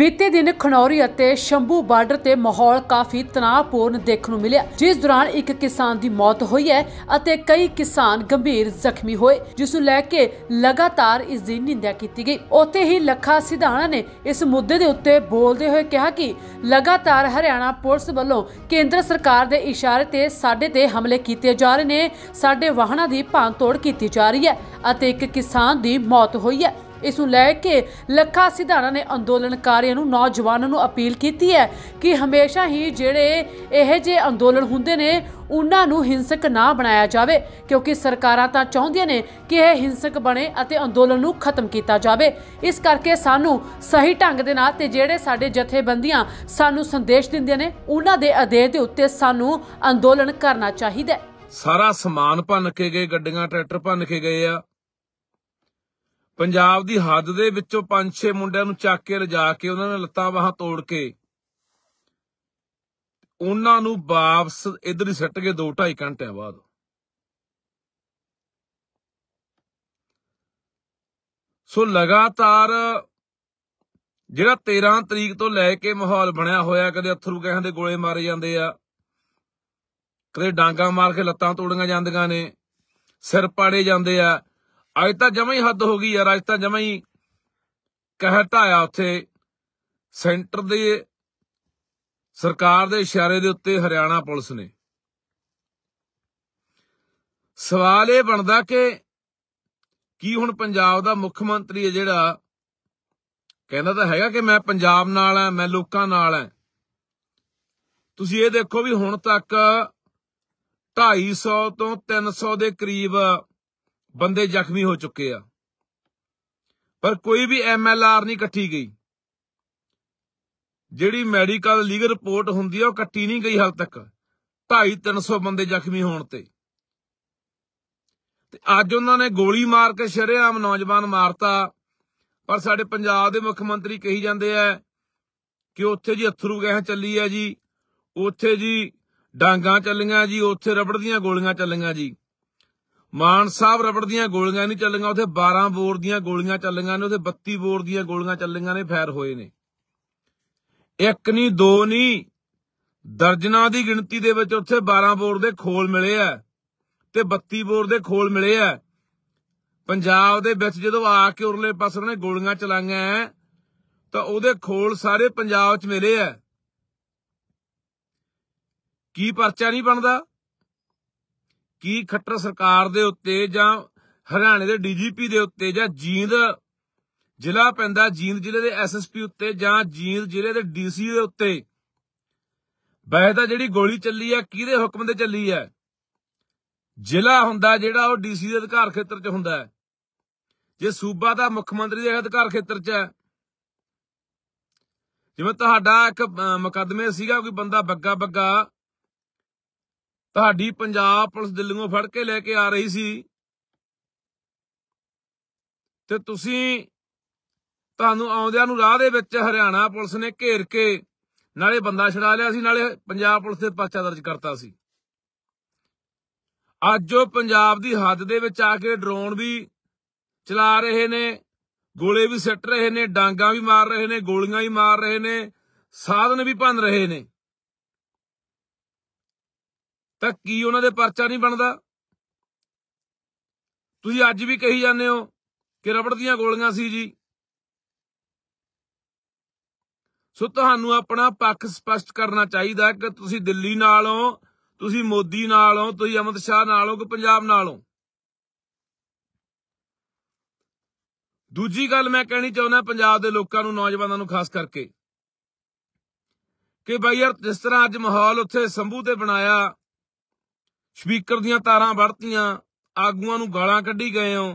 बीते दिन खनौरी ਅਤੇ शंभू ਬਾਰਡਰ ਤੇ ਮਾਹੌਲ ਕਾਫੀ ਤਣਾਅਪੂਰਨ ਦੇਖਣ ਨੂੰ ਮਿਲਿਆ, ਜਿਸ ਦੌਰਾਨ ਇੱਕ ਕਿਸਾਨ ਦੀ ਮੌਤ ਹੋਈ ਹੈ ਅਤੇ ਕਈ ਕਿਸਾਨ ਗੰਭੀਰ ਜ਼ਖਮੀ ਹੋਏ, ਜਿਸ ਨੂੰ ਲੈ ਕੇ ਲਗਾਤਾਰ ਇਸ ਦੀ ਨਿੰਦਿਆ ਕੀਤੀ ਗਈ। ਉੱਥੇ ਹੀ ਲੱਖਾ ਸਿਧਾਣਾ ਨੇ ਇਸ ਮੁੱਦੇ ਦੇ ਉੱਤੇ ਬੋਲਦੇ ਹੋਏ ਕਿਹਾ ਕਿ ਲਗਾਤਾਰ ਹਰਿਆਣਾ ਪੁਲਿਸ ਵੱਲੋਂ ਕੇਂਦਰ ਸਰਕਾਰ ਦੇ ਇਸ਼ਾਰੇ ਤੇ ਸਾਡੇ ਤੇ ਹਮਲੇ ਕੀਤੇ ਜਾ ਰਹੇ ਨੇ, ਸਾਡੇ ਵਾਹਨਾਂ ਦੀ ਭੰਨਤੋੜ ਕੀਤੀ ਜਾ ਰਹੀ ਹੈ ਅਤੇ ਇੱਕ ਕਿਸਾਨ ਦੀ ਮੌਤ ਹੋਈ ਹੈ। इस नूं लैके लखा सिधाना ने अंदोलनकारियों नूं, नौजवानों नूं अपील की है कि हमेशा ही जिहड़े इहो जिहे अंदोलन हुंदे ने उन्हां नूं हिंसक ना बनाया जावे, क्योंकि सरकारां तां चाहुंदियां ने कि यह हिंसक बने अते अंदोलन नूं खत्म किया जावे। इस करके सानूं सही ढंग दे नाल ते जिहड़े साडे जथेबंदियां सानूं संदेश दिंदियां ने उन्हां दे आदेश दे उत्ते सानूं अंदोलन करना चाहीदा। सारा समान भन्न के गए, गड्डियां ट्रैक्टर भन्न के गए आ। पंजाब दी हद दे विचों 5-6 मुंडिਆਂ ਨੂੰ ਚੱਕ ਕੇ ਲਿਜਾ ਕੇ ਉਹਨਾਂ ਨੇ ਲੱਤਾਂ ਬਾਹਾਂ ਤੋੜ ਕੇ ਉਹਨਾਂ ਨੂੰ ਵਾਪਸ ਇਧਰ ਹੀ ਸੱਟ ਕੇ 2-2.5 ਘੰਟਿਆਂ ਬਾਅਦ। ਸੋ ਲਗਾਤਾਰ ਜਿਹੜਾ 13 ਤਰੀਕ ਤੋਂ ਲੈ ਕੇ ਮਾਹੌਲ ਬਣਿਆ ਹੋਇਆ, ਕਦੇ ਅਥਰੂ ਗੈਸਾਂ ਦੇ ਗੋਲੇ ਮਾਰੇ ਜਾਂਦੇ ਆ, ਕਦੇ ਡਾਂਗਾ ਮਾਰ ਕੇ ਲੱਤਾਂ ਤੋੜੀਆਂ ਜਾਂਦੀਆਂ ਨੇ, ਸਿਰ ਪਾੜੇ ਜਾਂਦੇ ਆ। ਅੱਜ ਤਾਂ ਜਮਾਂ ਹੀ ਹੱਦ ਹੋ ਗਈ ਯਾਰ, ਅੱਜ ਤਾਂ ਜਮਾਂ ਹੀ ਕਹਿਰ ਢਾਇਆ ਉੱਥੇ ਸੈਂਟਰ ਦੇ ਸਰਕਾਰ ਦੇ ਇਸ਼ਾਰੇ ਦੇ ਉੱਤੇ ਹਰਿਆਣਾ ਪੁਲਿਸ ਨੇ। ਸਵਾਲ ਇਹ ਬਣਦਾ ਕਿ ਕੀ ਹੁਣ ਪੰਜਾਬ ਦਾ ਮੁੱਖ ਮੰਤਰੀ ਹੈ ਜਿਹੜਾ ਕਹਿੰਦਾ ਤਾਂ ਹੈਗਾ ਕਿ ਮੈਂ ਪੰਜਾਬ ਨਾਲ ਆ, ਮੈਂ ਲੋਕਾਂ ਨਾਲ ਆ। ਤੁਸੀਂ ਇਹ ਦੇਖੋ ਵੀ ਹੁਣ ਤੱਕ 250 ਤੋਂ 300 ਦੇ ਕਰੀਬ ਬੰਦੇ ਜ਼ਖਮੀ ਹੋ ਚੁੱਕੇ ਆ, ਪਰ ਕੋਈ ਵੀ MLR ਨਹੀਂ ਕੱਟੀ ਗਈ। ਜਿਹੜੀ ਮੈਡੀਕਲ ਲੀਗਲ ਰਿਪੋਰਟ ਹੁੰਦੀ ਆ ਉਹ ਕੱਟੀ ਨਹੀਂ ਗਈ ਹਾਲ ਤੱਕ 250-300 ਬੰਦੇ ਜ਼ਖਮੀ ਹੋਣ ਤੇ ਅੱਜ ਉਹਨਾਂ ਨੇ ਗੋਲੀ ਮਾਰ ਕੇ ਸ਼ਰੇਆਮ ਨੌਜਵਾਨ ਮਾਰਤਾ। ਪਰ ਸਾਡੇ ਪੰਜਾਬ ਦੇ ਮੁੱਖ ਮੰਤਰੀ ਕਹੀ ਜਾਂਦੇ ਆ ਕਿ ਉੱਥੇ ਜੀ ਅਥਰੂ ਗੈਸ ਚੱਲੀ ਆ ਜੀ, ਉੱਥੇ ਜੀ ਡਾਂਗਾਂ ਚੱਲੀਆਂ ਜੀ, ਉੱਥੇ ਰਬੜ ਦੀਆਂ ਗੋਲੀਆਂ ਚੱਲੀਆਂ ਜੀ। ਮਾਨ ਸਾਹਿਬ ਰਬੜ ਦੀਆਂ ਗੋਲੀਆਂ ਨਹੀਂ ਚੱਲੀਆਂ, ਉੱਥੇ 12 ਬੋਰ ਦੀਆਂ ਗੋਲੀਆਂ ਚੱਲੀਆਂ ਨੇ, ਉੱਥੇ 32 ਬੋਰ ਦੀਆਂ ਗੋਲੀਆਂ ਚੱਲੀਆਂ ਨੇ, ਫਾਇਰ ਹੋਏ ਨੇ। ਇੱਕ ਨਹੀਂ, ਦੋ ਨਹੀਂ, ਦਰਜਨਾਂ ਦੀ ਗਿਣਤੀ ਦੇ ਵਿੱਚ ਉੱਥੇ 12 ਬੋਰ ਦੇ ਖੋਲ ਮਿਲੇ ਆ ਤੇ 32 ਬੋਰ ਦੇ ਖੋਲ ਮਿਲੇ ਆ। ਪੰਜਾਬ ਦੇ ਵਿੱਚ ਜਦੋਂ ਆ ਕੇ ਉਰਲੇ ਪਾਸੇ ਉਹਨੇ ਗੋਲੀਆਂ ਚਲਾਈਆਂ ਤਾਂ ਉਹਦੇ ਖੋਲ ਸਾਰੇ ਪੰਜਾਬ 'ਚ ਮਿਲੇ ਆ। ਕੀ ਪਰਚਾ ਨਹੀਂ ਬਣਦਾ? ਕੀ ਖੱਟਰ ਸਰਕਾਰ ਦੇ ਉੱਤੇ ਜਾਂ ਹਰਿਆਣੇ ਦੇ DGP ਦੇ ਉੱਤੇ ਜਾਂ ਜੀਂਦ ਜ਼ਿਲ੍ਹਾ ਪੈਂਦਾ, ਜੀਂਦ ਜ਼ਿਲ੍ਹੇ ਦੇ SSP ਉੱਤੇ ਜਾਂ ਜੀਂਦ ਜ਼ਿਲ੍ਹੇ ਦੇ DC ਦੇ ਉੱਤੇ ਵੈਸੇ ਤਾਂ ਜਿਹੜੀ ਗੋਲੀ ਚੱਲੀ ਆ ਕਿਹਦੇ ਹੁਕਮ ਤੇ ਚੱਲੀ ਹੈ? ਜ਼ਿਲ੍ਹਾ ਹੁੰਦਾ ਜਿਹੜਾ ਉਹ DC ਦੇ ਅਧਿਕਾਰ ਖੇਤਰ 'ਚ ਹੁੰਦਾ ਹੈ। ਜੇ ਸੂਬਾ ਦਾ ਮੁੱਖ ਮੰਤਰੀ ਦੇ ਅਧਿਕਾਰ ਖੇਤਰ 'ਚ ਹੈ, ਜਿਵੇਂ ਤੁਹਾਡਾ ਇੱਕ ਮੁਕੱਦਮੇ ਸੀਗਾ, ਕੋਈ ਬੰਦਾ ਬੱਗਾ ਤੁਹਾਡੀ ਪੰਜਾਬ ਪੁਲਿਸ ਦਿੱਲੀੋਂ ਫੜ ਕੇ ਲੈ ਕੇ ਆ ਰਹੀ ਸੀ ਤੇ ਤੁਹਾਨੂੰ ਆਉਂਦਿਆਂ ਨੂੰ ਰਾਹ ਦੇ ਵਿੱਚ ਹਰਿਆਣਾ ਪੁਲਿਸ ਨੇ ਘੇਰ ਕੇ ਨਾਲੇ ਬੰਦਾ ਛੁਡਾ ਲਿਆ ਸੀ, ਨਾਲੇ ਪੰਜਾਬ ਪੁਲਿਸ ਤੇ ਪਰਚਾ ਦਰਜ ਕਰਤਾ ਸੀ। ਅੱਜ ਉਹ ਪੰਜਾਬ ਦੀ ਹੱਦ ਦੇ ਵਿੱਚ ਆ ਕੇ ਡਰੋਨ ਵੀ ਚਲਾ ਰਹੇ ਨੇ, ਗੋਲੇ ਵੀ ਸਿੱਟ ਰਹੇ ਨੇ, ਡਾਂਗਾਂ ਵੀ ਮਾਰ ਰਹੇ ਨੇ, ਗੋਲੀਆਂ ਵੀ ਮਾਰ ਰਹੇ ਨੇ, ਸਾਧਨ ਵੀ ਭੰਨ ਰਹੇ ਨੇ, ਤਾਂ ਕੀ ਉਹਨਾਂ ਦੇ ਪਰਚਾ ਨਹੀਂ ਬਣਦਾ? ਤੁਸੀਂ ਅੱਜ ਵੀ ਕਹੀ ਜਾਂਦੇ ਹੋ ਕਿ ਰਬੜ ਦੀਆਂ ਗੋਲੀਆਂ ਸੀ ਜੀ। ਸੋ ਤੁਹਾਨੂੰ ਆਪਣਾ ਪੱਖ ਸਪਸ਼ਟ ਕਰਨਾ ਚਾਹੀਦਾ ਕਿ ਤੁਸੀਂ ਦਿੱਲੀ ਨਾਲ ਹੋ, ਤੁਸੀਂ ਮੋਦੀ ਨਾਲ ਹੋ, ਤੁਸੀਂ ਅਮਿਤ ਸ਼ਾਹ ਨਾਲ ਹੋ ਕਿ ਪੰਜਾਬ ਨਾਲ ਹੋ। ਦੂਜੀ ਗੱਲ ਮੈਂ ਕਹਿਣੀ ਚਾਹੁੰਦਾ ਪੰਜਾਬ ਦੇ ਲੋਕਾਂ ਨੂੰ, ਨੌਜਵਾਨਾਂ ਨੂੰ ਖਾਸ ਕਰਕੇ, ਕਿ ਬਾਈ ਯਾਰ ਜਿਸ ਤਰ੍ਹਾਂ ਅੱਜ ਮਾਹੌਲ ਉੱਥੇ ਸ਼ੰਭੂ ਤੇ ਬਣਾਇਆ, ਸਪੀਕਰ ਦੀਆਂ ਤਾਰਾਂ ਵੜਤੀਆਂ, ਆਗੂਆਂ ਨੂੰ ਗਾਲਾਂ ਕੱਢੀ ਗਏ ਹੋ,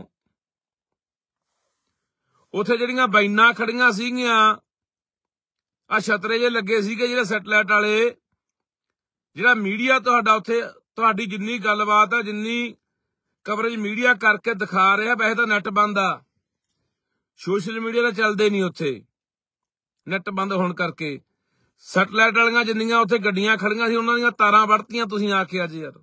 ਉੱਥੇ ਜਿਹੜੀਆਂ ਬਾਈਨਾਂ ਖੜੀਆਂ ਸੀਗੀਆਂ, ਆ ਛਤਰੇ ਜੇ ਲੱਗੇ ਸੀਗੇ ਜਿਹੜੇ ਸੈਟਲਾਈਟ ਵਾਲੇ, ਜਿਹੜਾ ਮੀਡੀਆ ਤੁਹਾਡਾ ਉੱਥੇ ਤੁਹਾਡੀ ਜਿੰਨੀ ਗੱਲਬਾਤ ਆ, ਜਿੰਨੀ ਕਵਰੇਜ ਮੀਡੀਆ ਕਰਕੇ ਦਿਖਾ ਰਿਹਾ, ਵੈਸੇ ਤਾਂ ਨੈਟ ਬੰਦ ਆ, ਸੋਸ਼ਲ ਮੀਡੀਆ ਤਾਂ ਚੱਲਦੇ ਨਹੀਂ ਉੱਥੇ, ਨੈਟ ਬੰਦ ਹੋਣ ਕਰਕੇ ਸੈਟਲਾਈਟ ਵਾਲੀਆਂ ਜਿੰਨੀਆਂ ਉੱਥੇ ਗੱਡੀਆਂ ਖੜੀਆਂ ਸੀ ਉਹਨਾਂ ਦੀਆਂ ਤਾਰਾਂ ਵੜਤੀਆਂ। ਤੁਸੀਂ ਆ ਕੇ ਅੱਜ ਯਾਰ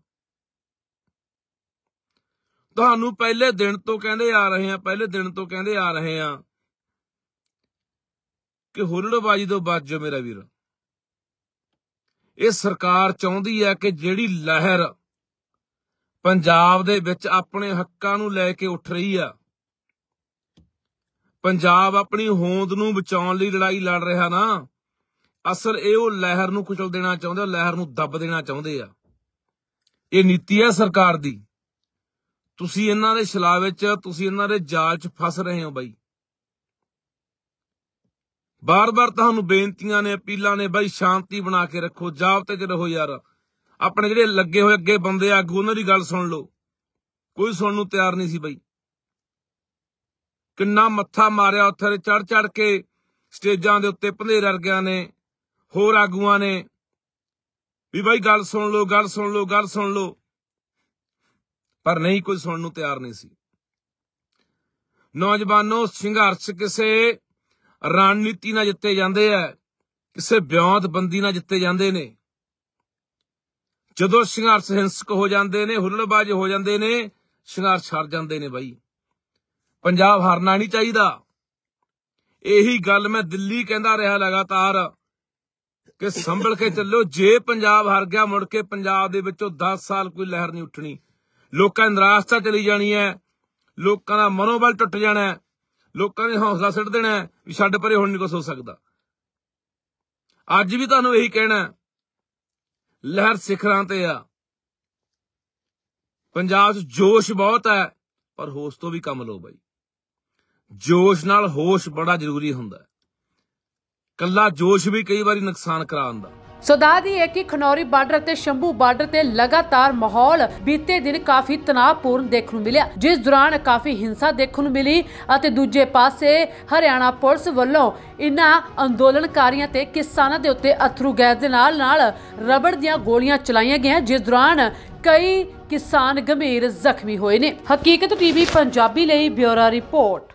ਤੁਹਾਨੂੰ ਪਹਿਲੇ ਦਿਨ ਤੋਂ ਕਹਿੰਦੇ ਆ ਰਹੇ ਆ ਕਿ ਹੁੱਲੜਬਾਜ਼ੀ ਤੋਂ ਬਚ ਜਾਓ ਮੇਰਾ ਵੀਰ। ਇਹ ਸਰਕਾਰ ਚਾਹੁੰਦੀ ਹੈ ਕਿ ਜਿਹੜੀ ਲਹਿਰ ਪੰਜਾਬ ਦੇ ਵਿੱਚ ਆਪਣੇ ਹੱਕਾਂ ਨੂੰ ਲੈ ਕੇ ਉੱਠ ਰਹੀ ਆ, ਪੰਜਾਬ ਆਪਣੀ ਹੋਂਦ ਨੂੰ ਬਚਾਉਣ ਲਈ ਲੜਾਈ ਲੜ ਰਿਹਾ ਨਾ, ਅਸਲ ਇਹ ਉਹ ਲਹਿਰ ਨੂੰ ਕੁਚਲ ਦੇਣਾ ਚਾਹੁੰਦੇ, ਉਹ ਲਹਿਰ ਨੂੰ ਦੱਬ ਦੇਣਾ ਚਾਹੁੰਦੇ ਆ। ਇਹ ਨੀਤੀ ਹੈ ਸਰਕਾਰ ਦੀ। ਤੁਸੀਂ ਇਹਨਾਂ ਦੇ ਛਲਾਵੇ 'ਚ, ਤੁਸੀਂ ਇਹਨਾਂ ਦੇ ਜਾਲ 'ਚ ਫਸ ਰਹੇ ਹੋ ਬਾਈ। ਬਾਰ-ਬਾਰ ਤੁਹਾਨੂੰ ਬੇਨਤੀਆਂ ਨੇ, ਅਪੀਲਾਂ ਨੇ ਬਾਈ, ਸ਼ਾਂਤੀ ਬਣਾ ਕੇ ਰੱਖੋ, ਜਾਬਤੇ 'ਚ ਰਹੋ ਯਾਰ। ਆਪਣੇ ਜਿਹੜੇ ਲੱਗੇ ਹੋਏ ਅੱਗੇ ਬੰਦੇ ਆਗੂ, ਉਹਨਾਂ ਦੀ ਗੱਲ ਸੁਣ ਲਓ। ਕੋਈ ਸੁਣਨ ਨੂੰ ਤਿਆਰ ਨਹੀਂ ਸੀ ਬਾਈ। ਕਿੰਨਾ ਮੱਥਾ ਮਾਰਿਆ ਉੱਥੇ ਚੜ ਕੇ ਸਟੇਜਾਂ ਦੇ ਉੱਤੇ ਭੰਦੇਰ ਵਰਗਿਆਂ ਨੇ, ਹੋਰ ਆਗੂਆਂ ਨੇ, ਵੀ ਬਾਈ ਗੱਲ ਸੁਣ ਲਓ, ਗੱਲ ਸੁਣ ਲਓ, ਗੱਲ ਸੁਣ ਲਓ, ਪਰ ਨਹੀਂ, ਕੋਈ ਸੁਣਨ ਨੂੰ ਤਿਆਰ ਨਹੀਂ ਸੀ। ਨੌਜਵਾਨੋ, ਸੰਘਰਸ਼ ਕਿਸੇ ਰਣਨੀਤੀ ਨਾਲ ਜਿੱਤੇ ਜਾਂਦੇ ਆ, ਕਿਸੇ ਵਿਉਂਤਬੰਦੀ ਨਾਲ ਜਿੱਤੇ ਜਾਂਦੇ ਨੇ। ਜਦੋਂ ਸੰਘਰਸ਼ ਹਿੰਸਕ ਹੋ ਜਾਂਦੇ ਨੇ, ਹੁੱਲੜਬਾਜ਼ ਹੋ ਜਾਂਦੇ ਨੇ, ਸੰਘਰਸ਼ ਹਾਰ ਜਾਂਦੇ ਨੇ ਬਾਈ। ਪੰਜਾਬ ਹਾਰਨਾ ਨਹੀਂ ਚਾਹੀਦਾ। ਇਹੀ ਗੱਲ ਮੈਂ ਦਿੱਲੀ ਕਹਿੰਦਾ ਰਿਹਾ ਲਗਾਤਾਰ ਕਿ ਸੰਭਲ ਕੇ ਚੱਲੋ। ਜੇ ਪੰਜਾਬ ਹਾਰ ਗਿਆ, ਮੁੜ ਕੇ ਪੰਜਾਬ ਦੇ ਵਿੱਚੋਂ 10 ਸਾਲ ਕੋਈ ਲਹਿਰ ਨਹੀਂ ਉੱਠਣੀ। ਲੋਕਾਂ ਦੀ ਨਿਰਾਸ਼ਤਾ ਚਲੀ ਜਾਣੀ ਹੈ, ਲੋਕਾਂ ਦਾ ਮਨੋਬਲ ਟੁੱਟ ਜਾਣਾ, ਲੋਕਾਂ ਨੇ ਹੌਸਲਾ ਸਿੱਟ ਦੇਣਾ ਵੀ ਛੱਡ ਪਰੇ, ਹੁਣ ਨਹੀਂ ਕੁਛ ਹੋ ਸਕਦਾ। ਅੱਜ ਵੀ ਤੁਹਾਨੂੰ ਇਹੀ ਕਹਿਣਾ, ਲਹਿਰ ਸਿਖਰਾਂ ਤੇ ਆ। ਪੰਜਾਬ 'ਚ ਜੋਸ਼ ਬਹੁਤ ਹੈ, ਪਰ ਹੋਸ਼ ਤੋਂ ਵੀ ਕੰਮ ਲਓ ਬਾਈ। ਜੋਸ਼ ਨਾਲ ਹੋਸ਼ ਬੜਾ ਜ਼ਰੂਰੀ ਹੁੰਦਾ। ਕੱਲਾ ਜੋਸ਼ ਵੀ ਕਈ ਵਾਰੀ ਨੁਕਸਾਨ ਕਰਾ ਦਿੰਦਾ। ਸੋ ਦੱਸ ਦਈਏ ਕਿ ਖਨੌਰੀ ਬਾਰਡਰ ਅਤੇ ਸ਼ੰਭੂ ਬਾਰਡਰ ਤੇ ਲਗਾਤਾਰ ਮਾਹੌਲ ਬੀਤੇ ਦਿਨ ਕਾਫੀ ਤਣਾਅਪੂਰਨ ਦੇਖਣ ਨੂੰ ਮਿਲਿਆ, ਜਿਸ ਦੌਰਾਨ ਕਾਫੀ ਹਿੰਸਾ ਦੇਖਣ ਨੂੰ ਮਿਲੀ ਅਤੇ ਦੂਜੇ ਪਾਸੇ ਹਰਿਆਣਾ ਪੁਲਿਸ ਵੱਲੋਂ ਇਨ੍ਹਾਂ ਅੰਦੋਲਨਕਾਰੀਆਂ ਤੇ ਕਿਸਾਨਾਂ ਦੇ ਉੱਤੇ ਅਥਰੂ ਗੈਸ ਦੇ ਨਾਲ ਰਬੜ ਦੀਆਂ ਗੋਲੀਆਂ ਚਲਾਈਆਂ ਗਈਆਂ, ਜਿਸ ਦੌਰਾਨ ਕਈ ਕਿਸਾਨ ਗੰਭੀਰ ਜ਼ਖਮੀ ਹੋਏ ਨੇ। ਹਕੀਕਤ ਟੀਵੀ ਪੰਜਾਬੀ ਲਈ ਬਿਊਰੋ ਰਿਪੋਰਟ।